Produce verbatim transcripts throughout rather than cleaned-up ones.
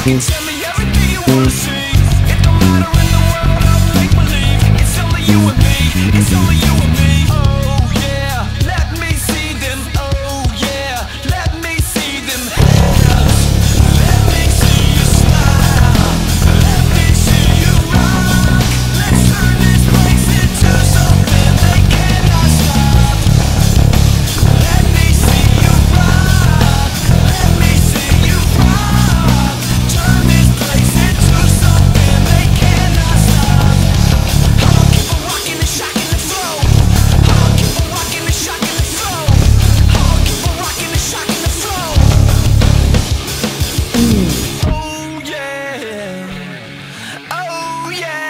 can tell me everything you wanna see. It don't matter in the world of make believe. It's only you and me. It's only you and me. Oh yeah, let me see them. Oh yeah, let me see them hands. Let me see you smile. Let me see you rock. Let's turn this place into something they cannot stop. Let me see you rock. Let me see you rock. Turn this place into something they cannot stop. I'ma keep on rocking and shocking the flow. I'ma keep on rocking and shocking the flow. I'ma keep on rocking and shocking the flow. Oh yeah. Oh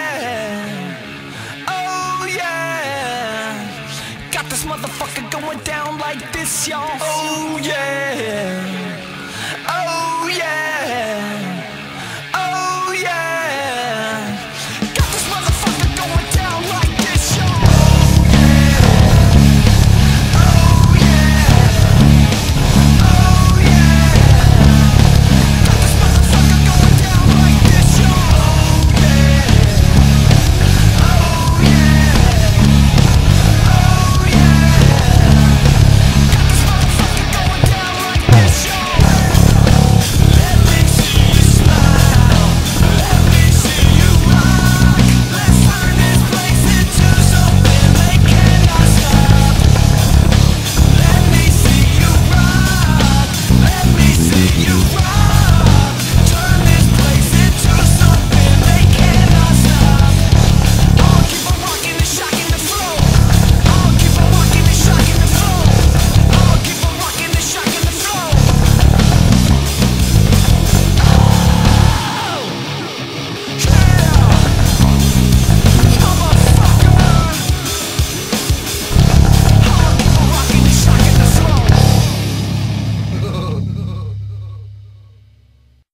yeah. Oh yeah. Got this motherfucker going down like this, y'all.